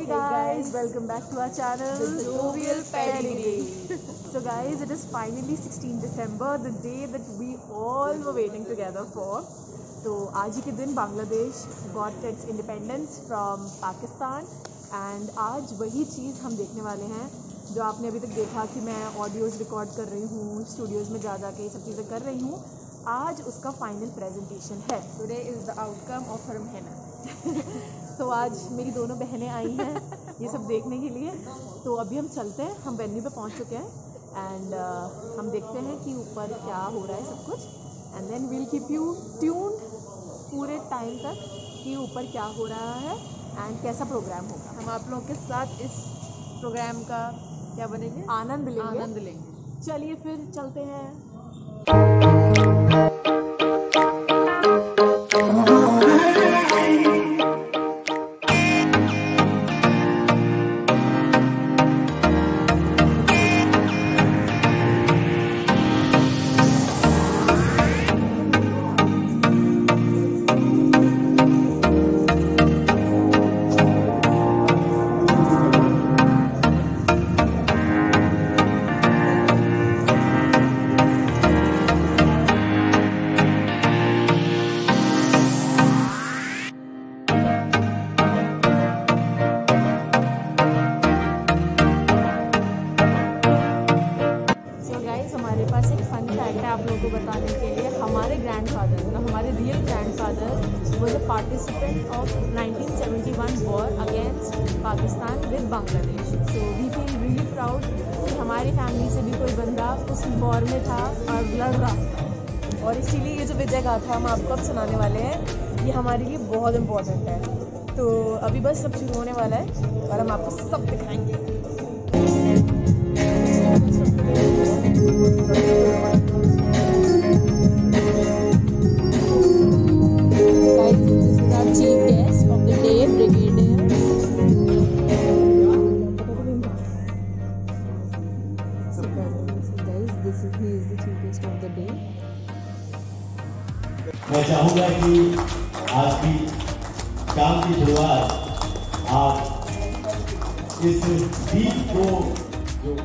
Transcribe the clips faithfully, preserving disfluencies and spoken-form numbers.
Hey guys, welcome back to our channel, The Jovial Pedigree. So guys, it is finally sixteenth December, the day that we all were waiting together for. तो आज ही के दिन Bangladesh got its independence from Pakistan and आज वही चीज़ हम देखने वाले हैं जो आपने अभी तक देखा कि मैं ऑडियोज़ रिकॉर्ड कर रही हूँ, स्टूडियोज़ में जा जा के ये सब चीज़ें कर रही हूँ. आज उसका फाइनल प्रेजेंटेशन है. Today is the outcome of her मेहनत. तो आज मेरी दोनों बहनें आई हैं ये सब देखने के लिए. तो अभी हम चलते हैं, हम वेन्यू पे पहुंच चुके हैं एंड uh, हम देखते हैं कि ऊपर क्या हो रहा है सब कुछ and then we'll keep you tuned पूरे टाइम तक कि ऊपर क्या हो रहा है एंड कैसा प्रोग्राम होगा. हम आप लोगों के साथ इस प्रोग्राम का क्या बनेंगे, आनंद लेंगे. आनंद लेंगे. चलिए फिर चलते हैं. हमारे पास एक फन फैक्ट है आप लोगों को बताने के लिए. हमारे ग्रैंडफादर मतलब हमारे real grandfather was a participant of nineteen seventy one war against Pakistan with Bangladesh. So we feel really proud कि हमारी फैमिली से भी कोई बंदा उस वॉर में था और लड़ रहा था. और इसीलिए ये जो विजय गाथा हम आपको अब सुनाने वाले हैं ये हमारे लिए बहुत इम्पोर्टेंट है. तो अभी बस सब शुरू होने वाला है और हम आपको सब दिखाएंगे. मैं चाहूँगा कि आज की काम की शुरुआत आप इस गीत को जो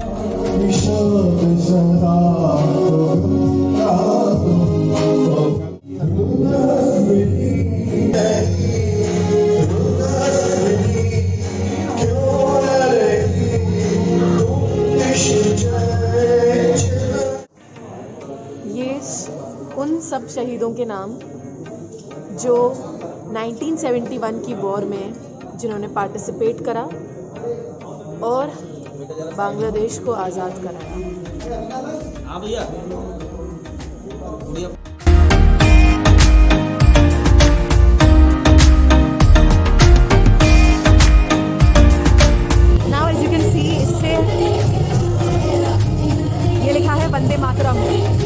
उन सब शहीदों के नाम जो नाइनटीन सेवेंटी वन की वॉर में जिन्होंने पार्टिसिपेट करा और बांग्लादेश को आज़ाद कराया. हाँ भैया. Now as you can see इससे ये लिखा है वंदे मातरम.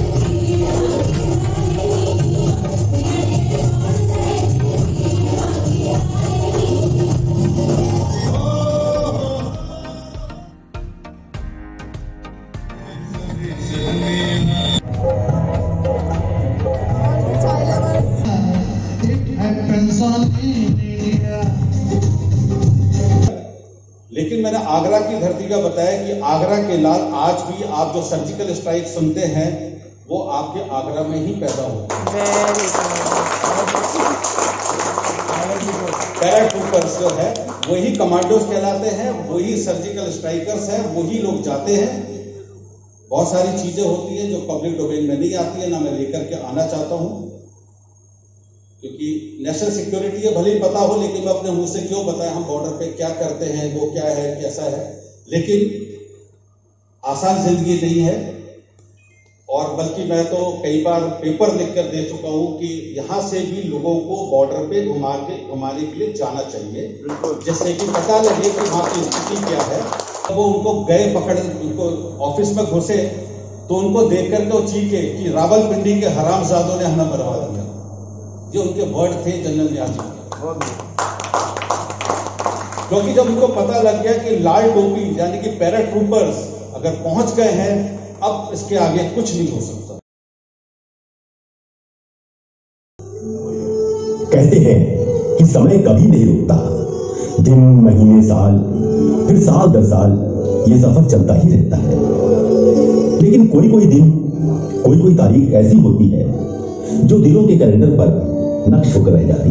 लेकिन मैंने आगरा की धरती का बताया कि आगरा के लाल आज भी आप जो सर्जिकल स्ट्राइक सुनते हैं वो आपके आगरा में ही पैदा होते हैं. पैराट्रूपर्स जो है वही कमांडोज कहलाते हैं, वही सर्जिकल स्ट्राइकर्स हैं, वही लोग जाते हैं. बहुत सारी चीजें होती हैं जो पब्लिक डोमेन में नहीं आती है, ना मैं लेकर के आना चाहता हूं क्योंकि नेशनल सिक्योरिटी है भले ही पता हो, लेकिन मैं अपने मुंह से क्यों बताएं हम बॉर्डर पे क्या करते हैं, वो क्या है कैसा है. लेकिन आसान जिंदगी नहीं है और बल्कि मैं तो कई बार पेपर लिखकर दे चुका हूं कि यहां से भी लोगों को बॉर्डर पे घुमा के घुमाने के लिए जाना चाहिए जिससे कि पता लगे कि वहां की स्थिति क्या है. वो उनको गए पकड़ उनको ऑफिस में घुसे तो उनको देख करके वो चीखे कि रावलपिंडी के हरामजादों ने हमें मरवा दिया. ये उनके वर्ड थे जनरल न्याजी के. क्योंकि जब उनको पता लग गया कि लाल टोपी यानी कि पैराट्रूपर्स अगर पहुंच गए हैं अब इसके आगे कुछ नहीं हो सकता. कहते हैं कि समय कभी नहीं रुकता, दिन महीने साल फिर साल दर साल ये सफर चलता ही रहता है। लेकिन कोई कोई दिन, कोई कोई तारीख ऐसी होती है जो दिलों के कैलेंडर पर नक्श होकर रह जाती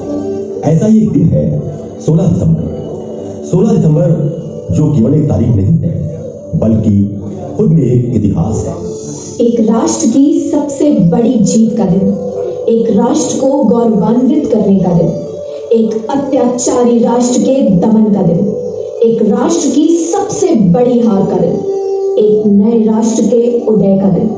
है। ऐसा ही एक दिन है सोलह दिसंबर। सोलह दिसंबर जो केवल एक तारीख नहीं है बल्कि खुद में एक इतिहास है। एक राष्ट्र की सबसे बड़ी जीत का दिन, एक राष्ट्र को गौरवान्वित करने का दिन, एक अत्याचारी राष्ट्र के दमन का दिन, एक राष्ट्र की सबसे बड़ी हार का दिन, एक नए राष्ट्र के उदय का दिन।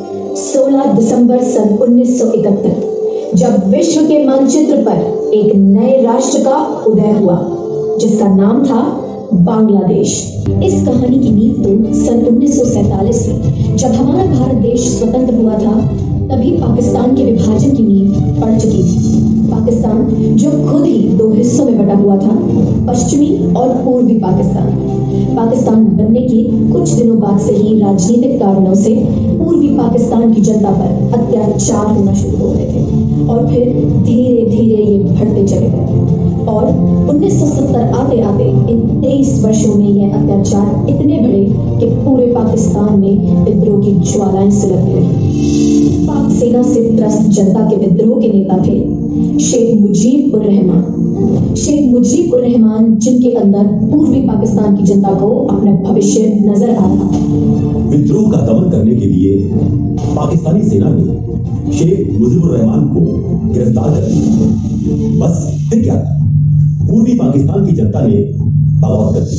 सोलह दिसंबर सन उन्नीस सौ इकहत्तर, जब विश्व के मानचित्र पर एक नए राष्ट्र का उदय हुआ जिसका नाम था बांग्लादेश। इस कहानी की नींव तो सन उन्नीस सौ सैतालीस में, जब हमारा भारत देश स्वतंत्र हुआ था, तभी पाकिस्तान के विभाजन की नींव पड़ चुकी थी। पाकिस्तान जो खुद ही दो हिस्सों में बटा हुआ था, पश्चिमी और पूर्वी पाकिस्तान। पाकिस्तान बनने के कुछ दिनों बाद से ही राजनीतिक कारणों से पूर्वी पाकिस्तान की जनता पर अत्याचार होना शुरू हो गए थे और फिर धीरे धीरे ये बढ़ते चले गए और उन्नीस सौ सत्तर आते आते इन तेईस वर्षों में यह अत्याचार इतने बढ़े कि पूरे पाकिस्तान में विद्रोह की ज्वालाएं सुलगने लगी। पाक सेना से त्रस्त जनता के विद्रोह के नेता थे शेख मुजीब उर रहमान। शेख मुजीब उर रहमान जिनके अंदर पूर्वी पाकिस्तान की जनता को अपना भविष्य नजर आ रहा था। विद्रोह का दमन करने के लिए पाकिस्तानी सेना ने शेख मुजीब उर रहमान को गिरफ्तार कर लिया। बस फिर क्या था, पूर्वी पाकिस्तान की जनता ने बगावत कर दी।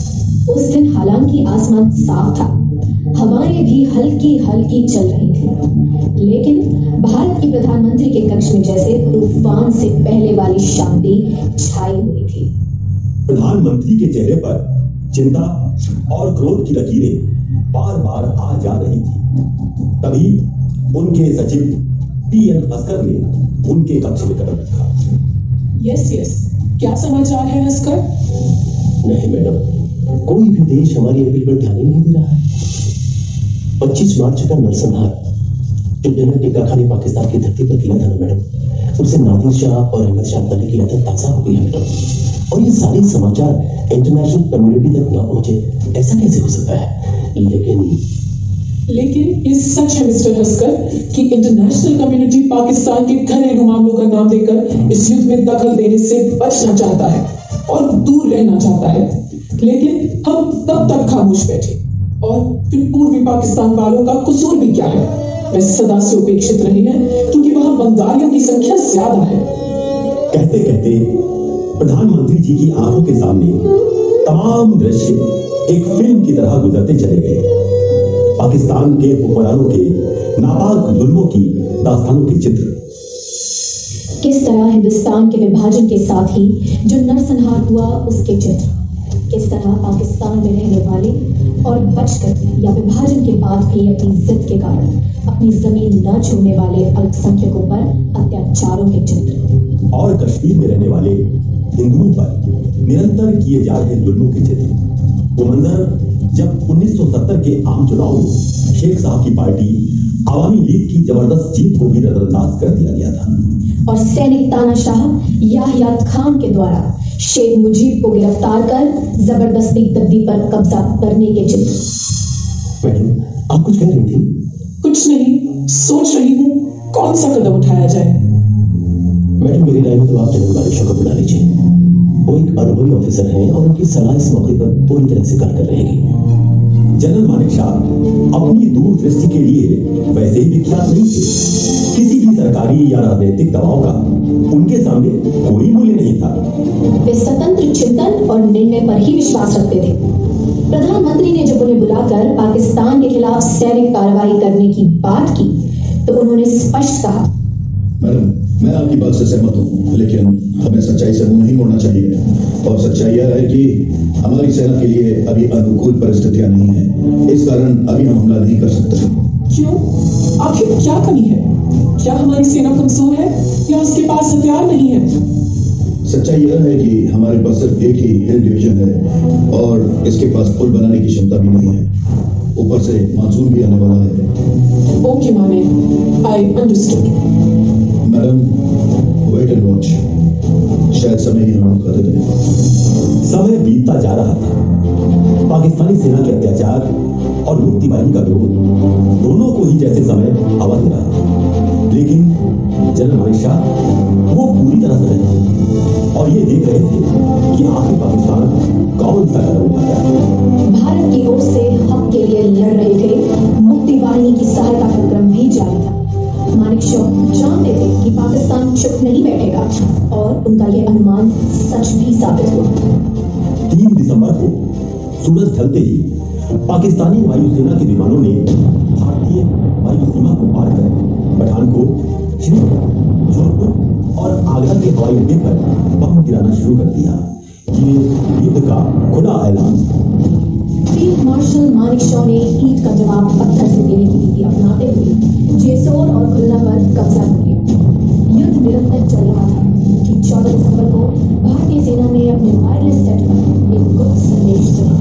उस दिन हालांकि आसमान साफ था, हवाएं भी हल्की हल्की चल रही थी, लेकिन भारत के प्रधानमंत्री के कक्ष में जैसे तूफान से पहले वाली शांति छाई हुई थी। प्रधानमंत्री के चेहरे पर चिंता और क्रोध की लकीरें बार बार आ जा रही थी। तभी उनके सचिव टी एन अस्कर ने उनके कक्ष में कदम रखा। यस यस, क्या समाचार है अस्कर? नहीं मैडम, कोई भी देश हमारी अपील पर ध्यान ही नहीं दे रहा है। पच्चीस मार्च का नरसंहार जो जनरल टिक्का खान ने पाकिस्तान की धरती पर किया था ना मैडम, उससे नादिर शाह और अहमद शाह अब्दाली की यादें ताजा हो गई है मैडम। और ये सारे समाचार इंटरनेशनल कम्युनिटी तक ना पहुंचे, ऐसा कैसे हो सकता है? लेकिन लेकिन ये सच है मिस्टर हस्कर कि इंटरनेशनल कम्युनिटी पाकिस्तान के घरेलू मामलों का नाम देकर इस युद्ध में दखल देने से बचना चाहता है और दूर रहना चाहता है। लेकिन हम तब तक खामोश बैठे और फिर पूर्वी पाकिस्तान वालों का कसूर भी क्या है? वे सदा से उपेक्षित रहे हैं क्योंकि वहां बंगालियों की संख्या ज्यादा है। कहते कहते प्रधानमंत्री जी की आंखों के सामने तमाम दृश्य एक फिल्म की तरह गुजरते चले गए। पाकिस्तान के हुक्मरानों के नापाक जुल्मों की दास्तानों के चित्र। किस तरह हिंदुस्तान के विभाजन के साथ ही जो नरसंहार हुआ उसके चित्र। किस तरह पाकिस्तान में रहने वाले और बचकर या विभाजन के बाद भी अपनी जिद के कारण अपनी जमीन न छोड़ने वाले अल्पसंख्यकों पर अत्याचारों के चित्र। और कश्मीर में रहने वाले हिंदुओं पर निरंतर किए जा रहे जुल्मों के चित्र। वो मंजर जब उन्नीस सौ सत्तर के आम चुनाव में शेख साहब की पार्टी आवामी लीग की जबरदस्त जीत को भी नजरअंदाज कर दिया गया था और सैनिक तानाशाह याहिया खान के द्वारा शेख मुजीब को गिरफ्तार कर जबरदस्ती गद्दी पर कब्जा करने के चित्र। मैडम, आप कुछ कह रही थी? कुछ नहीं, सोच रही हूँ कौन सा कदम उठाया जाए। मैडम, मेरी राय में तो आप जनरल मानेक शॉ को बुला लीजिए। वो एक अनुभवी ऑफिसर हैं और उनकी सलाह इस मौके पर पूरी तरह से कारगर रहेगी। जनरल मानेक शॉ अपनी दूरदृष्टि के लिए वैसे ही विख्यात नहीं थे। किसी भी सरकारी या राजनीतिक दबाव का उनके सामने कोई मूल्य नहीं था। वे स्वतंत्र चिंतन और निर्णय पर ही विश्वास रखते थे। प्रधानमंत्री ने जब उन्हें बुलाकर पाकिस्तान के खिलाफ सैनिक कार्रवाई करने की बात की तो उन्होंने स्पष्ट कहा, मैडम, मैं आपकी बात से सहमत हूँ, लेकिन हमें सच्चाई से मुंह नहीं मोड़ना चाहिए। और सच्चाई यह है कि हमारी सेना के लिए अभी अनुकूल परिस्थितियां नहीं है, इस कारण अभी हम हमला नहीं कर सकते। क्यों? आखिर क्या कमी है? क्या हमारी सेना कमजोर है या उसके पास हथियार नहीं है? सच्चाई यह है कि हमारे पास सिर्फ एक ही हिल डिवीजन है और इसके पास पुल बनाने की क्षमता भी नहीं है। ऊपर से मानसून भी आने वाला है। ओके माने, I understood. Madam, wait and watch, शायद समय ही हमें बता देगा। बीतता जा रहा था। पाकिस्तानी सेना के अत्याचार और मुक्ति बाहिनी का विरोध दोनों को ही जैसे समय हवा दे रहा था। लेकिन जनरल मानिक शाह वो पूरी तरह से थे और ये देख रहे थे कि आखिर पाकिस्तान कौन सा कदम उठाया। भारत की ओर से हक के लिए लड़ रहे थे, मुक्ति वाहिनी की सहायता का क्रम भी जारी था। मानिक शाह जानते थे कि पाकिस्तान चुप नहीं बैठेगा और उनका यह अनुमान सच भी साबित हुआ। तीन दिसंबर को सूरज ढलते ही पाकिस्तानी वायुसेना के विमानों ने भारतीय वायु सीमा को पार कर पठानकोट, श्रीनगर, जोधपुर और आगरा के हवाई अड्डे पर बम गिराना शुरू कर दिया। ये युद्ध का खुला ऐलान। फील्ड मार्शल मानिक शाह ने ईद का जवाब पत्थर से देने की नीति अपनाते हुए जेसोर और खुलना पर कब्जा कर लिया। युद्ध निरंतर चल रहा था कि चौदह दिसंबर को भारतीय सेना ने अपने वायरलेस सेट पर एक गुप्त संदेश दिया।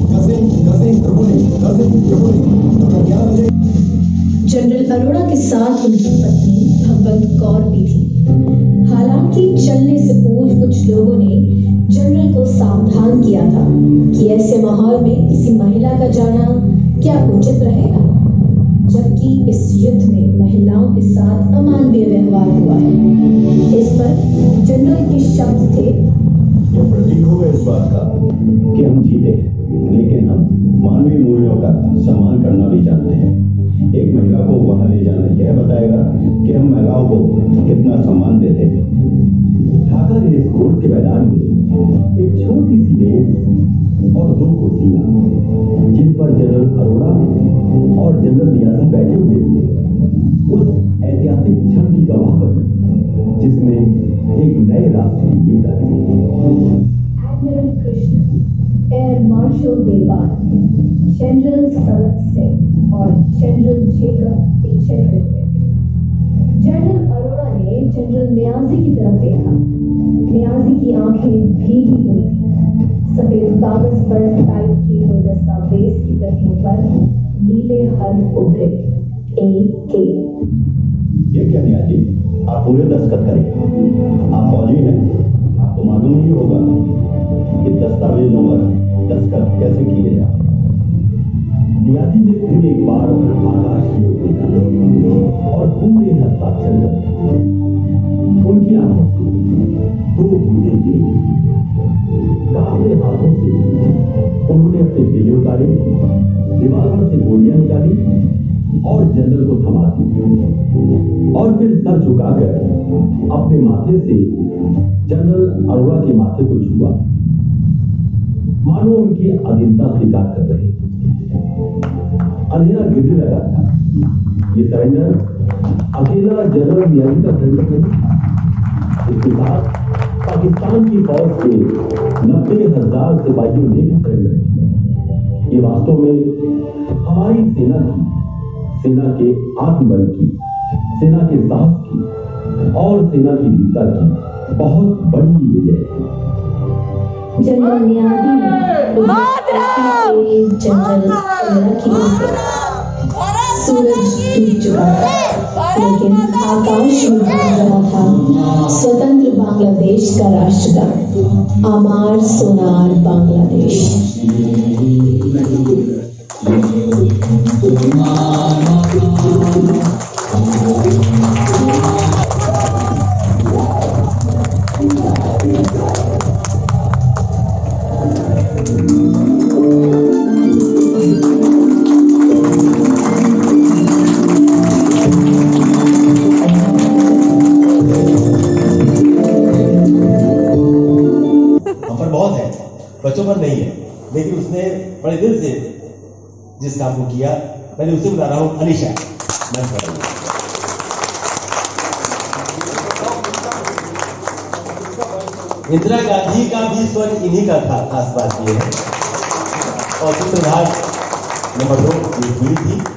जनरल अरोड़ा के साथ उनकी पत्नी भगवत कौर भी थी। हालांकि चलने से पूर्व कुछ लोगों ने जनरल को सावधान किया था कि ऐसे माहौल में किसी महिला का जाना क्या उचित रहेगा, जबकि इस युद्ध में महिलाओं के साथ अमानवीय व्यवहार हुआ है। इस पर जनरल के शब्द थे, जो प्रतीक होगा इस बात का कि हम जीते हैं, लेकिन हम मानवीय मूल्यों का सम्मान करना भी जानते हैं। एक महिला को वहां ले जाना यह बताएगा कि हम महिलाओं को कितना सम्मान देते हैं। ढाका रेस कोर्स के मैदान में एक छोटी सी मेज और दो कुर्सियां, जिन पर जनरल अरोड़ा और जनरल नियाजी बैठे हुए थे, उस ऐतिहासिक क्षण की गवाह बनी जिसमें एक नए राष्ट्र की वीरता थी। Admiral Krishna, air marshal Dewan, general Sawat Singh और जनरल जेकब पीछे खड़े हुए थे। जनरल अरोड़ा ने जनरल नियाजी की तरफ देखा। नियाजी की आंखें भीगी हुई थी। सफेद कागज पर टाइप किए हुए दस्तावेज की प्रतियों पर नीले हर्फ उभरे, ए के। ये क्या नियाजी, आप पूरे दस्तखत करें। आप फौजी हैं, आपको मालूम नहीं होगा कि दस्तावेजों पर दस्तखत कैसे किए जाते। नियाजी ने फिर एक बार आकाश की ओर देखा और पूरे हस्ताक्षर कर उनकी आंखों से दो बूंदें गिरी। कांपते हाथों से उन्होंने अपने दिले उतारे, रिवॉल्वर से गोलियां निकाली और जनरल को थमा दी और फिर सर झुकाकर अपने माथे से जनरल अरोड़ा के माथे को छुआ, मानो उनकी अधीनता स्वीकार कर रहे। अंधेरा गिरने लगा था। ये सरेंडर अकेला जनरल नियाजी का सरेंडर नहीं, इसके साथ पाकिस्तान की फौज के नब्बे हजार सिपाहियों ने भी सरेंडर किया। ये वास्तव में हमारी सेना की, सेना के आत्मबल की, सेना के साहस की और सेना की वीरता की बहुत बड़ी विजय है। जनरल नियाजी ने जनरल अरोड़ा की ओर देखा। सूरज डूब चुका था, लेकिन आकाश में बन रहा था स्वतंत्र बांग्लादेश का राष्ट्रगान, आमार सोनार बांग्लादेश। बच्चों पर नहीं है, लेकिन उसने बड़े दिल से जिस काम को किया, मैंने उसे बुला रहा हूं अनिशा। इंदिरा गांधी का भी स्वर इन्हीं का था। खास बात यह है और सूत्रधार नंबर दो ये थी